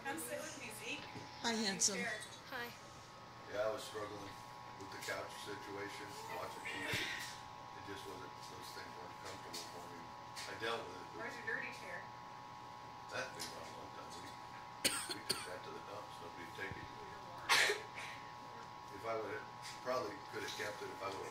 Come sit with me, Zeke. Hi, handsome. Hi. Yeah, I was struggling with the couch situation, watching TV. It just wasn't, those things weren't comfortable for me. I dealt with it, but Where's your dirty chair? that thing around a long time. We took that to the dumps, nobody'd take it. If I would have, probably could have kept it if I would